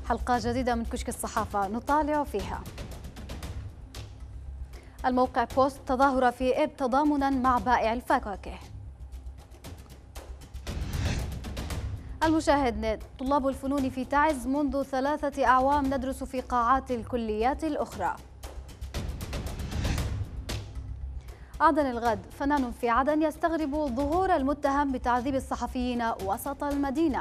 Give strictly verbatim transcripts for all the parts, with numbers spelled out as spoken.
حلقة جديدة من كشك الصحافة نطالع فيها الموقع بوست تظاهرة في إب تضامنا مع بائع الفواكه. المشاهد طلاب الفنون في تعز منذ ثلاثة أعوام ندرس في قاعات الكليات الأخرى. عدن الغد فنان في عدن يستغرب ظهور المتهم بتعذيب الصحفيين وسط المدينة.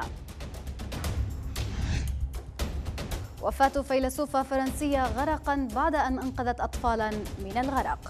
وفاة فيلسوفة فرنسية غرقا بعد أن أنقذت أطفالا من الغرق.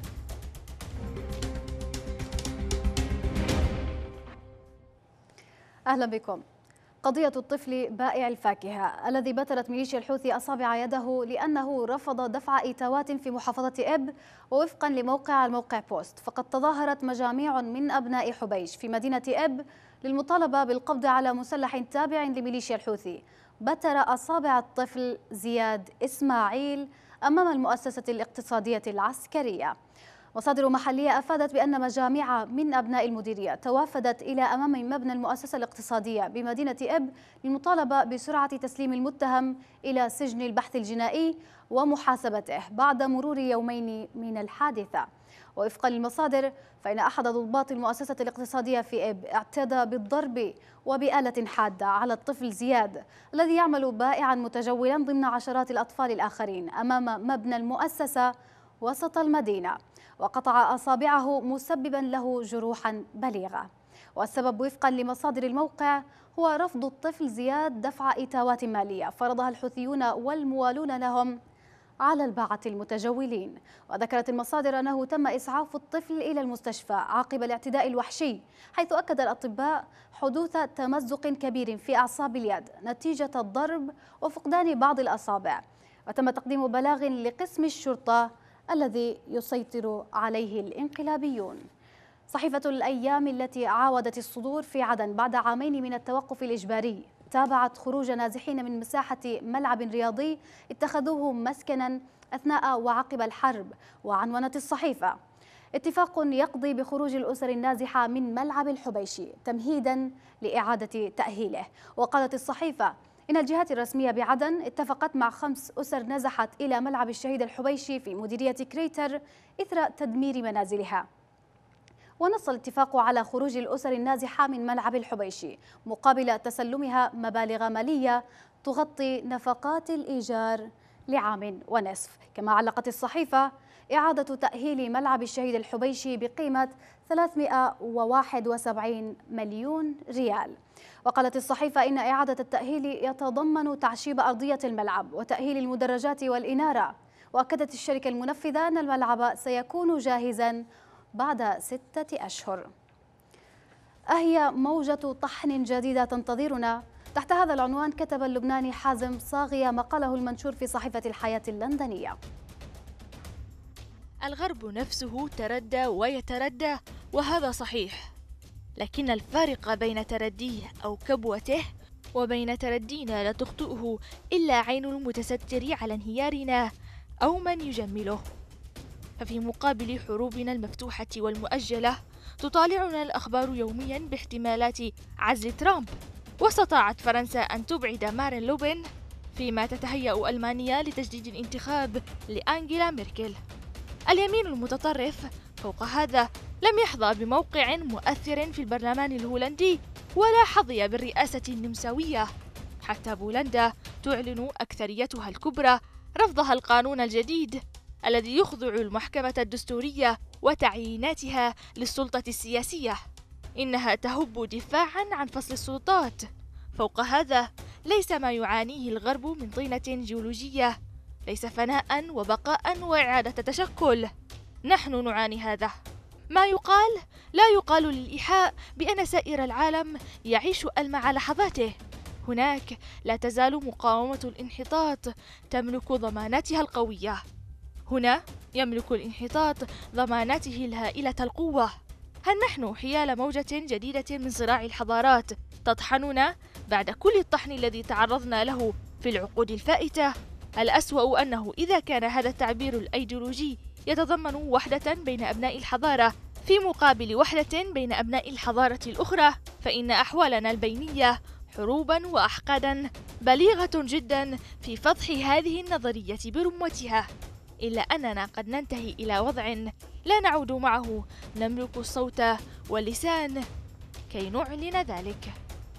أهلا بكم. قضية الطفل بائع الفاكهة الذي بترت ميليشيا الحوثي أصابع يده لأنه رفض دفع إيتاوات في محافظة إب. ووفقا لموقع الموقع بوست فقد تظاهرت مجاميع من أبناء حبيش في مدينة إب للمطالبة بالقبض على مسلح تابع لميليشيا الحوثي بتر أصابع الطفل زياد إسماعيل أمام المؤسسة الاقتصادية العسكرية. مصادر محلية أفادت بأن مجاميع من أبناء المديرية توافدت إلى أمام مبنى المؤسسة الاقتصادية بمدينة إب للمطالبة بسرعة تسليم المتهم إلى سجن البحث الجنائي ومحاسبته بعد مرور يومين من الحادثة. ووفقا للمصادر فإن أحد ضباط المؤسسة الاقتصادية في إب اعتدى بالضرب وبآلة حادة على الطفل زياد الذي يعمل بائعا متجولا ضمن عشرات الأطفال الآخرين أمام مبنى المؤسسة وسط المدينة، وقطع أصابعه مسببا له جروحا بليغة. والسبب وفقا لمصادر الموقع هو رفض الطفل زياد دفع إيتاوات مالية فرضها الحوثيون والموالون لهم على الباعة المتجولين. وذكرت المصادر أنه تم إسعاف الطفل إلى المستشفى عقب الاعتداء الوحشي، حيث أكد الأطباء حدوث تمزق كبير في أعصاب اليد نتيجة الضرب وفقدان بعض الأصابع. وتم تقديم بلاغ لقسم الشرطة الذي يسيطر عليه الانقلابيون. صحيفة الأيام التي عاودت الصدور في عدن بعد عامين من التوقف الإجباري تابعت خروج نازحين من مساحة ملعب رياضي اتخذوه مسكنا أثناء وعقب الحرب. وعنونت الصحيفة: اتفاق يقضي بخروج الأسر النازحة من ملعب الحبيشي تمهيدا لإعادة تأهيله. وقالت الصحيفة إن الجهات الرسمية بعدن اتفقت مع خمس أسر نزحت إلى ملعب الشهيد الحبيشي في مديرية كريتر إثر تدمير منازلها. ونص الاتفاق على خروج الأسر النازحة من ملعب الحبيشي مقابل تسلمها مبالغ مالية تغطي نفقات الإيجار لعام ونصف. كما علقت الصحيفة إعادة تأهيل ملعب الشهيد الحبيشي بقيمة ثلاثمئة وواحد وسبعين مليون ريال. وقالت الصحيفة إن إعادة التأهيل يتضمن تعشيب أرضية الملعب وتأهيل المدرجات والإنارة. وأكدت الشركة المنفذة أن الملعب سيكون جاهزا بعد ستة أشهر. أهي موجة طحن جديدة تنتظرنا؟ تحت هذا العنوان كتب اللبناني حازم صاغية مقاله المنشور في صحيفة الحياة اللندنية: الغرب نفسه تردى ويتردى، وهذا صحيح، لكن الفارق بين ترديه أو كبوته وبين تردينا لا تخطئه إلا عين المتستر على انهيارنا أو من يجمله. ففي مقابل حروبنا المفتوحة والمؤجلة تطالعنا الأخبار يوميا باحتمالات عزل ترامب، واستطاعت فرنسا أن تبعد مارين لوبين فيما تتهيأ ألمانيا لتجديد الانتخاب لأنجيلا ميركل. اليمين المتطرف فوق هذا لم يحظى بموقع مؤثر في البرلمان الهولندي ولا حظي بالرئاسة النمساوية، حتى بولندا تعلن أكثريتها الكبرى رفضها القانون الجديد الذي يخضع المحكمة الدستورية وتعييناتها للسلطة السياسية. إنها تهب دفاعا عن فصل السلطات. فوق هذا ليس ما يعانيه الغرب من طينة جيولوجية، ليس فناء وبقاء وإعادة تشكل. نحن نعاني هذا. ما يقال لا يقال للإيحاء بأن سائر العالم يعيش ألمع لحظاته. هناك لا تزال مقاومة الانحطاط تملك ضماناتها القوية. هنا يملك الانحطاط ضماناته الهائلة القوة. هل نحن حيال موجة جديدة من صراع الحضارات تطحننا بعد كل الطحن الذي تعرضنا له في العقود الفائتة؟ الأسوأ أنه إذا كان هذا التعبير الأيديولوجي يتضمن وحدة بين أبناء الحضارة في مقابل وحدة بين أبناء الحضارة الأخرى، فإن أحوالنا البينية حروبا وأحقادا بليغة جدا في فضح هذه النظرية برمتها، إلا أننا قد ننتهي إلى وضع لا نعود معه نملك الصوت واللسان كي نعلن ذلك.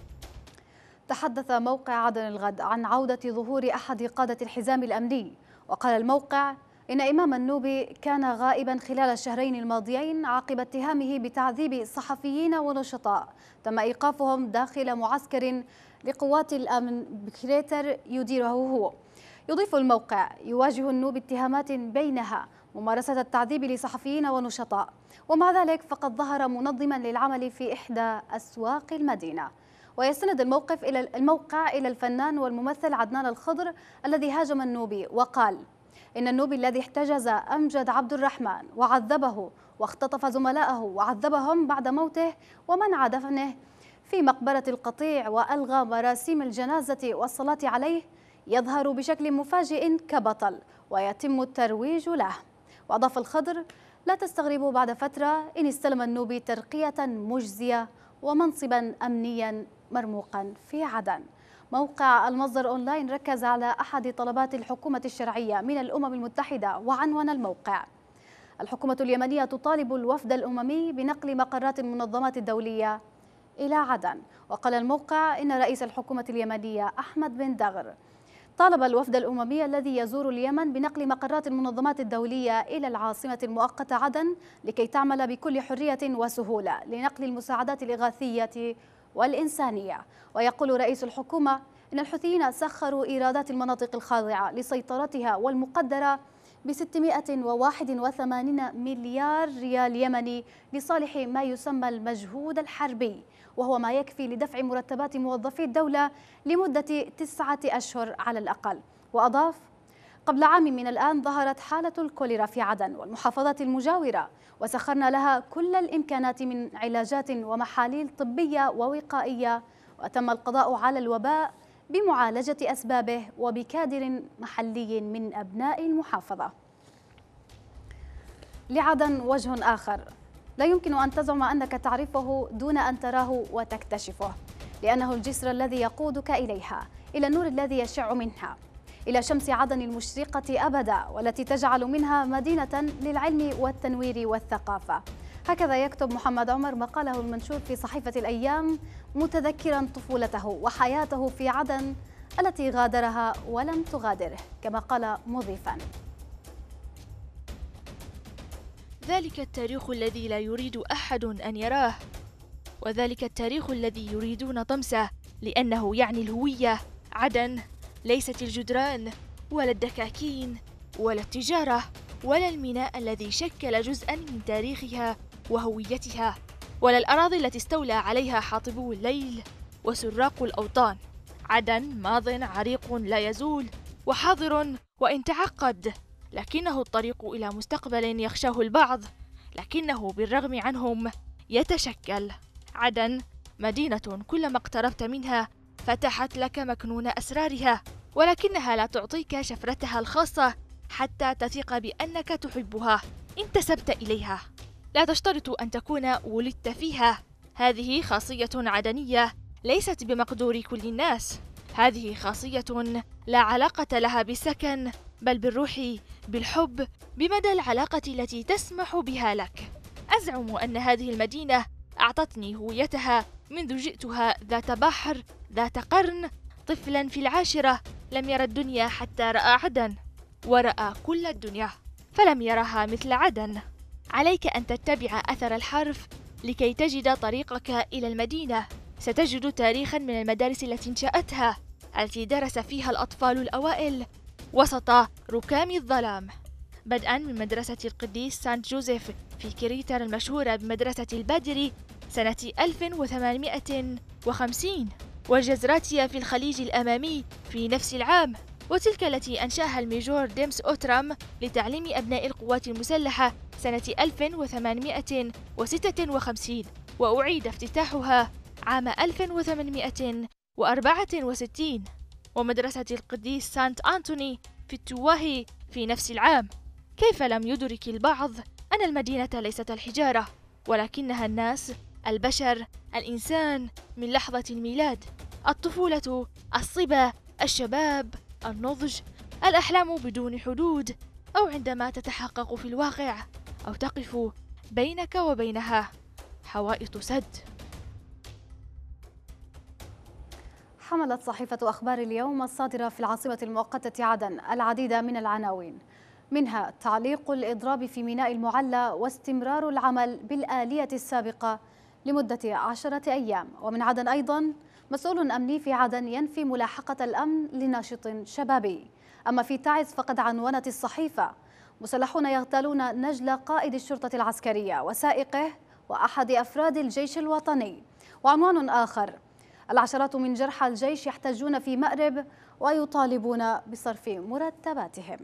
تحدث موقع عدن الغد عن عودة ظهور أحد قادة الحزام الأمني، وقال الموقع إن إمام النوبي كان غائبا خلال الشهرين الماضيين عقب اتهامه بتعذيب صحفيين ونشطاء تم إيقافهم داخل معسكر لقوات الأمن بكريتر يديره هو. يضيف الموقع يواجه النوبي اتهامات بينها ممارسة التعذيب لصحفيين ونشطاء، ومع ذلك فقد ظهر منظما للعمل في إحدى أسواق المدينة. ويستند الموقف إلى الموقع إلى الفنان والممثل عدنان الخضر الذي هاجم النوبي وقال إن النوبي الذي احتجز أمجد عبد الرحمن وعذبه واختطف زملائه وعذبهم بعد موته ومنع دفنه في مقبرة القطيع وألغى مراسيم الجنازة والصلاة عليه يظهر بشكل مفاجئ كبطل ويتم الترويج له. وأضاف الخضر: لا تستغربوا بعد فترة إن استلم النوبي ترقية مجزية ومنصبا أمنيا مرموقا في عدن. موقع المصدر أونلاين ركز على أحد طلبات الحكومة الشرعية من الأمم المتحدة وعنوان الموقع: الحكومة اليمنية تطالب الوفد الأممي بنقل مقرات المنظمات الدولية إلى عدن. وقال الموقع إن رئيس الحكومة اليمنية أحمد بن دغر طالب الوفد الأممي الذي يزور اليمن بنقل مقرات المنظمات الدولية إلى العاصمة المؤقتة عدن لكي تعمل بكل حرية وسهولة لنقل المساعدات الإغاثية والإنسانية. ويقول رئيس الحكومة إن الحوثيين سخروا إيرادات المناطق الخاضعة لسيطرتها والمقدرة ب ستمائة وواحد وثمانين مليار ريال يمني لصالح ما يسمى المجهود الحربي، وهو ما يكفي لدفع مرتبات موظفي الدولة لمدة تسعة أشهر على الأقل. وأضاف: قبل عام من الآن ظهرت حالة الكوليرا في عدن والمحافظات المجاورة، وسخرنا لها كل الإمكانات من علاجات ومحاليل طبية ووقائية، وتم القضاء على الوباء بمعالجة أسبابه وبكادر محلي من أبناء المحافظة. لعدن وجه آخر لا يمكن أن تزعم أنك تعرفه دون أن تراه وتكتشفه، لأنه الجسر الذي يقودك إليها، إلى النور الذي يشع منها، إلى شمس عدن المشرقة أبدا، والتي تجعل منها مدينة للعلم والتنوير والثقافة. هكذا يكتب محمد عمر مقاله المنشور في صحيفة الأيام، متذكرا طفولته وحياته في عدن التي غادرها ولم تغادره، كما قال مضيفا: ذلك التاريخ الذي لا يريد أحد أن يراه، وذلك التاريخ الذي يريدون طمسه لأنه يعني الهوية. عدن ليست الجدران ولا الدكاكين ولا التجارة ولا الميناء الذي شكل جزءا من تاريخها وهويتها، ولا الأراضي التي استولى عليها حاطبو الليل وسراق الأوطان. عدن ماض عريق لا يزول وحاضر وإن تعقد، لكنه الطريق إلى مستقبل يخشاه البعض، لكنه بالرغم عنهم يتشكل. عدن مدينة كلما اقتربت منها فتحت لك مكنون أسرارها، ولكنها لا تعطيك شفرتها الخاصة حتى تثق بأنك تحبها، انتسبت إليها. لا تشترط أن تكون ولدت فيها، هذه خاصية عدنية ليست بمقدور كل الناس. هذه خاصية لا علاقة لها بالسكن، بل بالروح، بالحب، بمدى العلاقة التي تسمح بها لك. أزعم أن هذه المدينة أعطتني هويتها منذ جئتها ذات بحر، ذات قرن، طفلا في العاشرة لم يرى الدنيا حتى رأى عدن، ورأى كل الدنيا فلم يرها مثل عدن. عليك أن تتبع أثر الحرف لكي تجد طريقك إلى المدينة. ستجد تاريخا من المدارس التي انشأتها، التي درس فيها الأطفال الأوائل وسط ركام الظلام، بدءا من مدرسة القديس سانت جوزيف في كريتر المشهورة بمدرسة البادري سنة ألف وثمانمائة وخمسين، وجزراتيا في الخليج الأمامي في نفس العام، وتلك التي أنشأها الميجور ديمس أوترام لتعليم أبناء القوات المسلحة سنة ألف وثمانمائة وستة وخمسين، وأعيد افتتاحها عام ألف وثمانمائة وأربعة وستين، ومدرسة القديس سانت أنتوني في التواهي في نفس العام. كيف لم يدرك البعض أن المدينة ليست الحجارة، ولكنها الناس، البشر، الإنسان من لحظة الميلاد؟ الطفولة، الصبا، الشباب، النضج، الأحلام بدون حدود، أو عندما تتحقق في الواقع أو تقف بينك وبينها حوائط سد. حملت صحيفة أخبار اليوم الصادرة في العاصمة المؤقتة عدن العديد من العناوين، منها تعليق الإضراب في ميناء المعلى واستمرار العمل بالآلية السابقة لمدة عشرة أيام. ومن عدن أيضا مسؤول أمني في عدن ينفي ملاحقة الأمن لناشط شبابي. أما في تعز فقد عنونت الصحيفة مسلحون يغتالون نجل قائد الشرطة العسكرية وسائقه وأحد أفراد الجيش الوطني. وعنوان آخر: العشرات من جرحى الجيش يحتجون في مأرب ويطالبون بصرف مرتباتهم.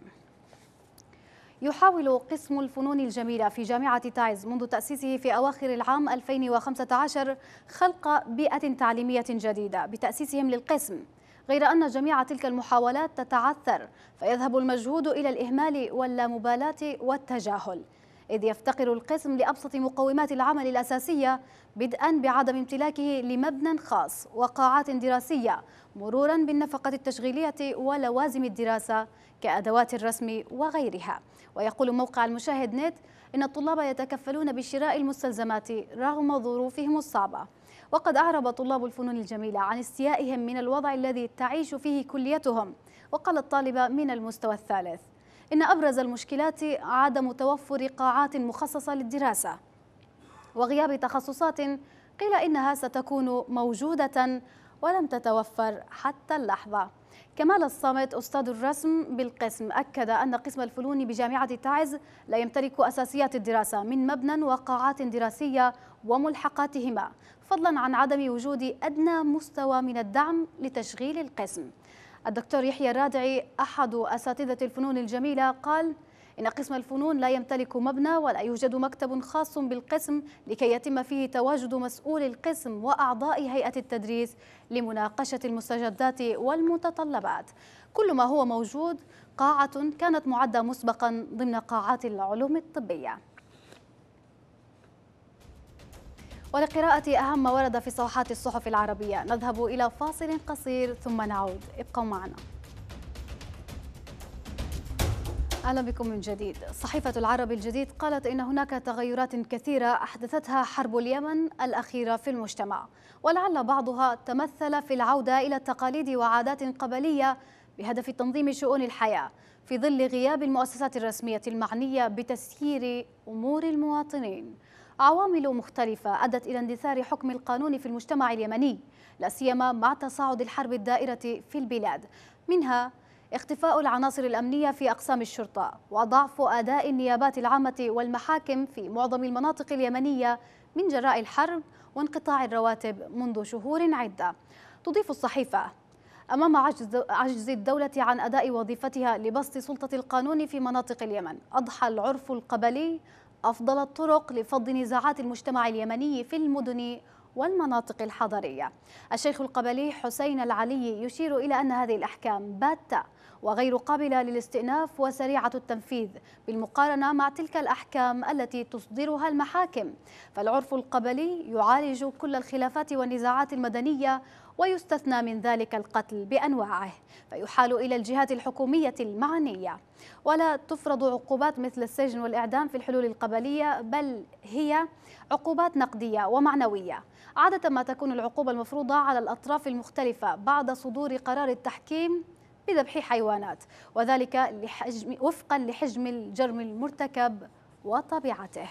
يحاول قسم الفنون الجميلة في جامعة تعز منذ تأسيسه في أواخر العام ألفين وخمسة عشر خلق بيئة تعليمية جديدة بتأسيسهم للقسم، غير أن جميع تلك المحاولات تتعثر، فيذهب المجهود إلى الإهمال واللامبالاة والتجاهل، إذ يفتقر القسم لأبسط مقومات العمل الأساسية، بدءا بعدم امتلاكه لمبنى خاص وقاعات دراسية، مرورا بالنفقة التشغيلية ولوازم الدراسة كأدوات الرسم وغيرها. ويقول موقع المشاهد نت إن الطلاب يتكفلون بشراء المستلزمات رغم ظروفهم الصعبة. وقد أعرب طلاب الفنون الجميلة عن استيائهم من الوضع الذي تعيش فيه كليتهم. وقال الطالبة من المستوى الثالث إن أبرز المشكلات عدم توفر قاعات مخصصة للدراسة وغياب تخصصات قيل إنها ستكون موجودة ولم تتوفر حتى اللحظة. كمال الصامت أستاذ الرسم بالقسم أكد أن قسم الفنون بجامعة تعز لا يمتلك أساسيات الدراسة من مبنى وقاعات دراسية وملحقاتهما، فضلا عن عدم وجود أدنى مستوى من الدعم لتشغيل القسم. الدكتور يحيى الرادعي أحد أساتذة الفنون الجميلة قال إن قسم الفنون لا يمتلك مبنى ولا يوجد مكتب خاص بالقسم لكي يتم فيه تواجد مسؤول القسم وأعضاء هيئة التدريس لمناقشة المستجدات والمتطلبات. كل ما هو موجود قاعة كانت معدة مسبقا ضمن قاعات العلوم الطبية. ولقراءة أهم ما ورد في صفحات الصحف العربية نذهب إلى فاصل قصير ثم نعود، ابقوا معنا. أهلا بكم من جديد. صحيفة العرب الجديد قالت إن هناك تغيرات كثيرة أحدثتها حرب اليمن الأخيرة في المجتمع، ولعل بعضها تمثل في العودة إلى تقاليد وعادات قبلية بهدف تنظيم شؤون الحياة في ظل غياب المؤسسات الرسمية المعنية بتسيير أمور المواطنين. عوامل مختلفة أدت إلى اندثار حكم القانون في المجتمع اليمني، لا سيما مع تصاعد الحرب الدائرة في البلاد، منها اختفاء العناصر الأمنية في أقسام الشرطة وضعف أداء النيابات العامة والمحاكم في معظم المناطق اليمنية من جراء الحرب وانقطاع الرواتب منذ شهور عدة. تضيف الصحيفة: أمام عجز, عجز الدولة عن أداء وظيفتها لبسط سلطة القانون في مناطق اليمن، أضحى العرف القبلي أفضل الطرق لفض نزاعات المجتمع اليمني في المدن والمناطق الحضرية. الشيخ القبلي حسين العلي يشير إلى أن هذه الأحكام باتة وغير قابلة للاستئناف وسريعة التنفيذ بالمقارنة مع تلك الأحكام التي تصدرها المحاكم، فالعرف القبلي يعالج كل الخلافات والنزاعات المدنية ويستثنى من ذلك القتل بأنواعه، فيحال إلى الجهات الحكومية المعنية. ولا تفرض عقوبات مثل السجن والإعدام في الحلول القبلية، بل هي عقوبات نقدية ومعنوية. عادة ما تكون العقوبة المفروضة على الأطراف المختلفة بعد صدور قرار التحكيم بذبح حيوانات، وذلك لحجم وفقا لحجم الجرم المرتكب وطبيعته.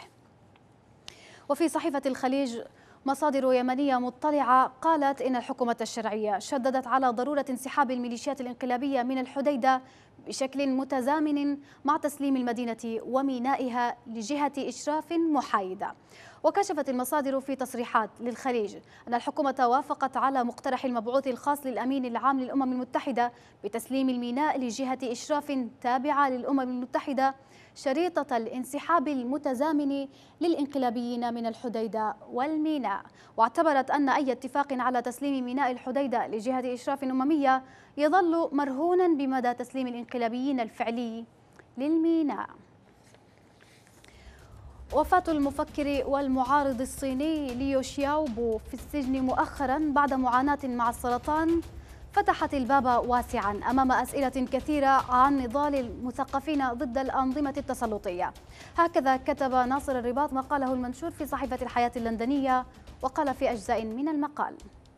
وفي صحيفة الخليج مصادر يمنية مطلعة قالت إن الحكومة الشرعية شددت على ضرورة انسحاب الميليشيات الانقلابية من الحديدة بشكل متزامن مع تسليم المدينة ومينائها لجهة إشراف محايدة. وكشفت المصادر في تصريحات للخليج أن الحكومة وافقت على مقترح المبعوث الخاص للأمين العام للأمم المتحدة بتسليم الميناء لجهة إشراف تابعة للأمم المتحدة شريطة الانسحاب المتزامن للإنقلابيين من الحديدة والميناء. واعتبرت أن أي اتفاق على تسليم ميناء الحديدة لجهة إشراف أممية يظل مرهونا بمدى تسليم الإنقلابيين الفعلي للميناء. وفاة المفكر والمعارض الصيني ليو شياوبو في السجن مؤخرا بعد معاناة مع السرطان فتحت الباب واسعا أمام أسئلة كثيرة عن نضال المثقفين ضد الأنظمة التسلطية. هكذا كتب ناصر الرباط مقاله المنشور في صحيفة الحياة اللندنية، وقال في أجزاء من المقال: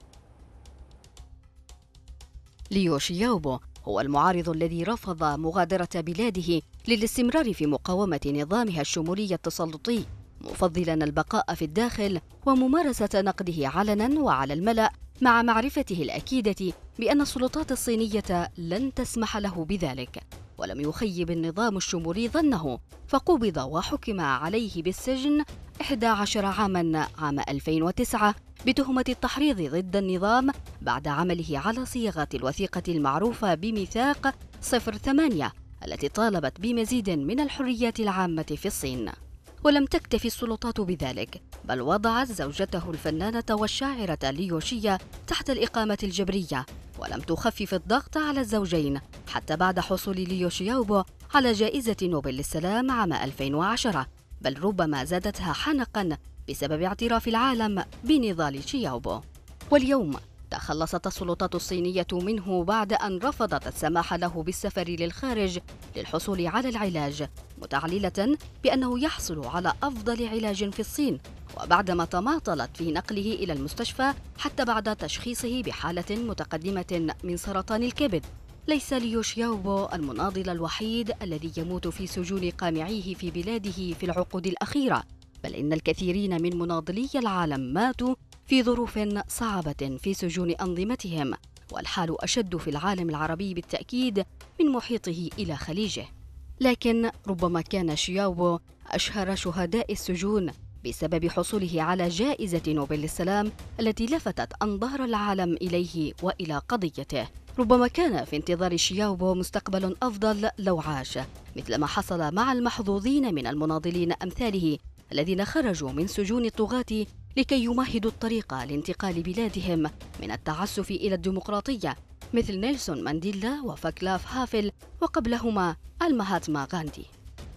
ليو شياوبو هو المعارض الذي رفض مغادرة بلاده للاستمرار في مقاومة نظامها الشمولي التسلطي، مفضلا البقاء في الداخل وممارسة نقده علنا وعلى الملأ، مع معرفته الأكيدة بأن السلطات الصينية لن تسمح له بذلك. ولم يخيب النظام الشمولي ظنه، فقبض وحكم عليه بالسجن إحدى عشر عاما عام ألفين وتسعة بتهمة التحريض ضد النظام بعد عمله على صياغة الوثيقة المعروفة بميثاق صفر ثمانية التي طالبت بمزيد من الحريات العامة في الصين. ولم تكتفي السلطات بذلك، بل وضعت زوجته الفنانة والشاعرة ليو شيا تحت الإقامة الجبرية، ولم تخفف الضغط على الزوجين حتى بعد حصول ليو شياوبو على جائزة نوبل للسلام عام ألفين وعشرة، بل ربما زادتها حنقا بسبب اعتراف العالم بنضال شياوبو. واليوم تخلصت السلطات الصينية منه بعد أن رفضت السماح له بالسفر للخارج للحصول على العلاج، متعللة بأنه يحصل على أفضل علاج في الصين، وبعدما تماطلت في نقله إلى المستشفى حتى بعد تشخيصه بحالة متقدمة من سرطان الكبد. ليس ليو شياوبو المناضل الوحيد الذي يموت في سجون قامعيه في بلاده في العقود الأخيرة، بل إن الكثيرين من مناضلي العالم ماتوا في ظروف صعبة في سجون أنظمتهم، والحال أشد في العالم العربي بالتأكيد من محيطه إلى خليجه. لكن ربما كان شياوبو أشهر شهداء السجون بسبب حصوله على جائزة نوبل للسلام التي لفتت أنظار العالم إليه وإلى قضيته. ربما كان في انتظار شياوبو مستقبل أفضل لو عاش، مثل ما حصل مع المحظوظين من المناضلين أمثاله الذين خرجوا من سجون الطغاة لكي يمهدوا الطريق لانتقال بلادهم من التعسف إلى الديمقراطية، مثل نيلسون مانديلا وفاكلاف هافل، وقبلهما المهاتما غاندي.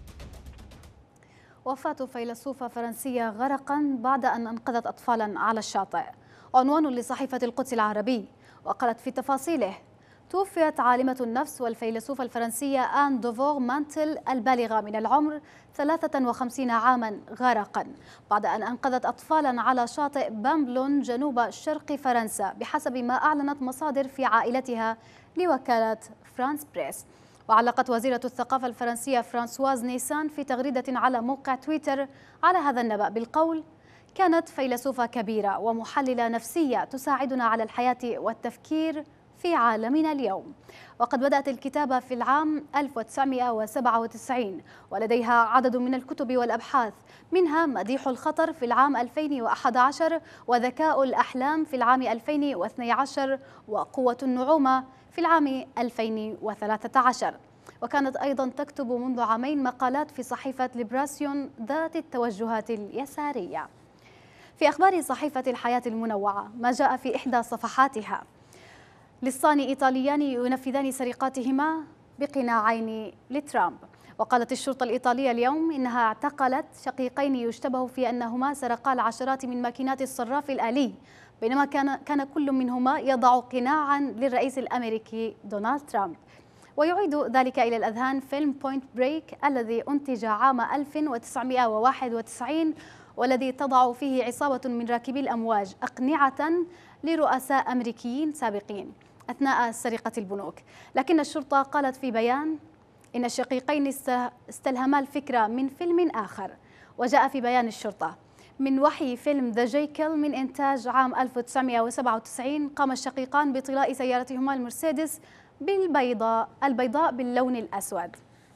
وفاة فيلسوفة فرنسية غرقا بعد أن أنقذت أطفالا على الشاطئ، عنوان لصحيفة القدس العربي، وقالت في تفاصيله: توفيت عالمة النفس والفيلسوفة الفرنسية آن دوفور مانتل البالغة من العمر ثلاثة وخمسين عاما غرقا بعد أن أنقذت أطفالا على شاطئ بامبلون جنوب شرق فرنسا، بحسب ما أعلنت مصادر في عائلتها لوكالة فرانس بريس. وعلقت وزيرة الثقافة الفرنسية فرانسواز نيسان في تغريدة على موقع تويتر على هذا النبأ بالقول: كانت فيلسوفة كبيرة ومحللة نفسية تساعدنا على الحياة والتفكير في عالمنا اليوم. وقد بدأت الكتابة في العام ألف وتسعمئة وسبعة وتسعين، ولديها عدد من الكتب والأبحاث، منها مديح الخطر في العام ألفين وأحد عشر، وذكاء الأحلام في العام ألفين واثني عشر، وقوة النعومة في العام ألفين وثلاثة عشر. وكانت أيضا تكتب منذ عامين مقالات في صحيفة ليبراسيون ذات التوجهات اليسارية. في أخبار صحيفة الحياة المنوعة ما جاء في إحدى صفحاتها: لصان إيطاليان ينفذان سرقاتهما بقناعين لترامب. وقالت الشرطة الإيطالية اليوم إنها اعتقلت شقيقين يشتبه في أنهما سرقا العشرات من ماكينات الصراف الآلي، بينما كان كان كل منهما يضع قناعا للرئيس الأمريكي دونالد ترامب. ويعيد ذلك إلى الأذهان فيلم بوينت بريك الذي أنتج عام ألف وتسعمئة وواحد وتسعين، والذي تضع فيه عصابة من راكبي الأمواج أقنعة لرؤساء أمريكيين سابقين أثناء سرقة البنوك. لكن الشرطة قالت في بيان إن الشقيقين استلهما الفكرة من فيلم آخر. وجاء في بيان الشرطة: من وحي فيلم ذا جيكل من إنتاج عام ألف وتسعمئة وسبعة وتسعين، قام الشقيقان بطلاء سيارتهما المرسيدس بالبيضاء البيضاء باللون الأسود.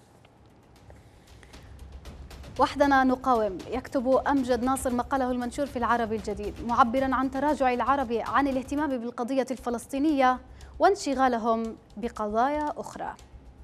وحدنا نقاوم، يكتب أمجد ناصر مقاله المنشور في العربي الجديد، معبرا عن تراجع العرب عن الاهتمام بالقضية الفلسطينية وانشغالهم بقضايا أخرى.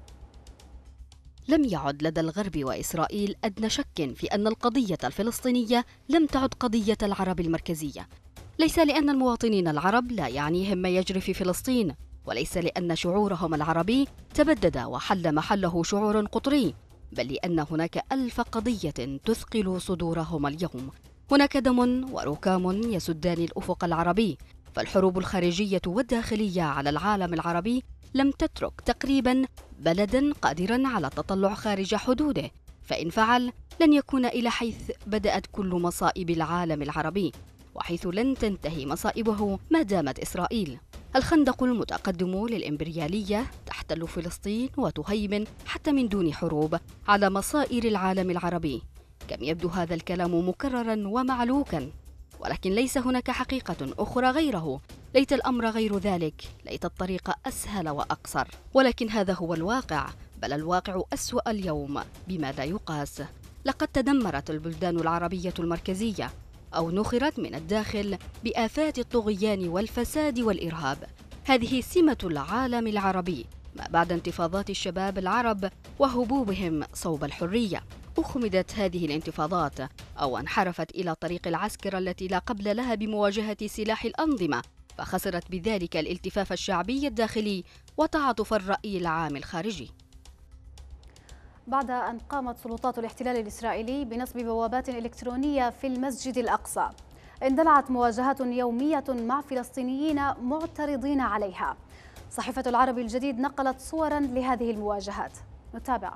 لم يعد لدى الغرب وإسرائيل أدنى شك في أن القضية الفلسطينية لم تعد قضية العرب المركزية، ليس لأن المواطنين العرب لا يعنيهم ما يجري في فلسطين، وليس لأن شعورهم العربي تبدد وحل محله شعور قطري، بل لأن هناك ألف قضية تثقل صدورهم اليوم. هناك دم وركام يسدان الأفق العربي، فالحروب الخارجية والداخلية على العالم العربي لم تترك تقريبا بلدا قادرا على التطلع خارج حدوده، فإن فعل لن يكون إلى حيث بدأت كل مصائب العالم العربي، وحيث لن تنتهي مصائبه ما دامت إسرائيل. الخندق المتقدم للإمبريالية تحتل فلسطين وتهيمن حتى من دون حروب على مصائر العالم العربي. كم يبدو هذا الكلام مكررا ومعلوكا، ولكن ليس هناك حقيقة أخرى غيره. ليت الأمر غير ذلك، ليت الطريق أسهل وأقصر، ولكن هذا هو الواقع، بل الواقع أسوأ اليوم بما لا يقاس. لقد تدمرت البلدان العربية المركزية أو نخرت من الداخل بآفات الطغيان والفساد والإرهاب. هذه سمة العالم العربي ما بعد انتفاضات الشباب العرب وهبوبهم صوب الحرية. أخمدت هذه الانتفاضات أو انحرفت إلى طريق العسكرة التي لا قبل لها بمواجهة سلاح الأنظمة، فخسرت بذلك الالتفاف الشعبي الداخلي وتعاطف الرأي العام الخارجي. بعد أن قامت سلطات الاحتلال الإسرائيلي بنصب بوابات إلكترونية في المسجد الأقصى، اندلعت مواجهات يومية مع فلسطينيين معترضين عليها. صحيفة العربي الجديد نقلت صوراً لهذه المواجهات، نتابع.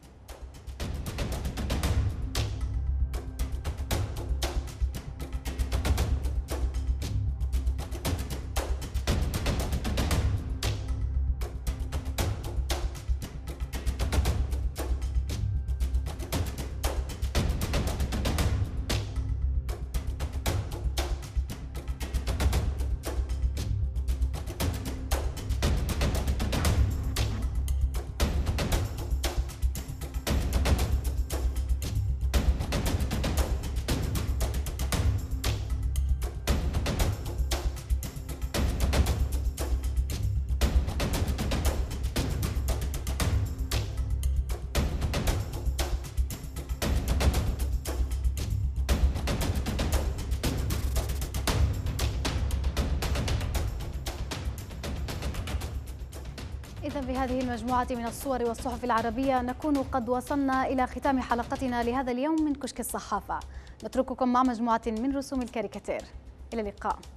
إذا بهذه المجموعة من الصور والصحف العربية نكون قد وصلنا إلى ختام حلقتنا لهذا اليوم من كشك الصحافة. نترككم مع مجموعة من رسوم الكاريكاتير. إلى اللقاء.